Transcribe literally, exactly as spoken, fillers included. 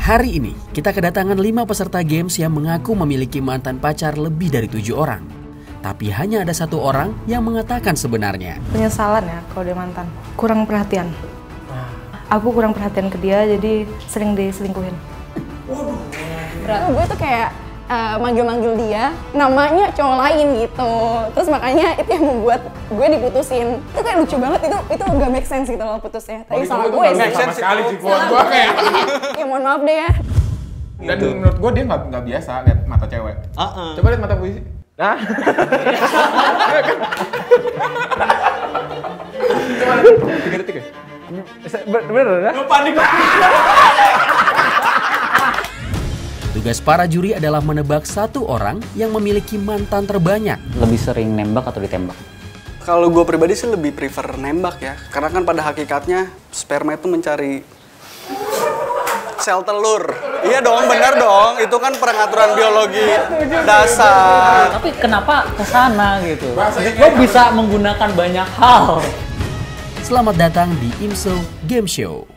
Hari ini, kita kedatangan lima peserta games yang mengaku memiliki mantan pacar lebih dari tujuh orang. Tapi hanya ada satu orang yang mengatakan sebenarnya. Penyesalan ya kalau dia mantan. Kurang perhatian. Aku kurang perhatian ke dia, jadi sering diselingkuhin. Berat. Gue tuh kayak uh, manggil-manggil dia, namanya cowok lain gitu. Terus makanya itu yang membuat gue diputusin. Itu kayak lucu banget, itu itu nggak make sense gitu loh putusnya. Tapi salah gue sih. Sama sekali sih gue kayak. Ya mohon maaf deh ya. Dan gitu. Menurut gue dia nggak nggak biasa lihat mata cewek. Uh-uh. Coba lihat mata puisi. Nah. Coba lihat tiga detik ya. Bener ya? Lu panik. Tugas para juri adalah menebak satu orang yang memiliki mantan terbanyak. Lebih sering nembak atau ditembak? Kalau gue pribadi sih lebih prefer nembak ya. Karena kan pada hakikatnya sperma itu mencari sel telur. Iya dong, bener dong. Itu kan pengaturan biologi dasar. Tapi kenapa kesana gitu? Gue bisa menggunakan banyak hal. Selamat datang di IMSO Game Show.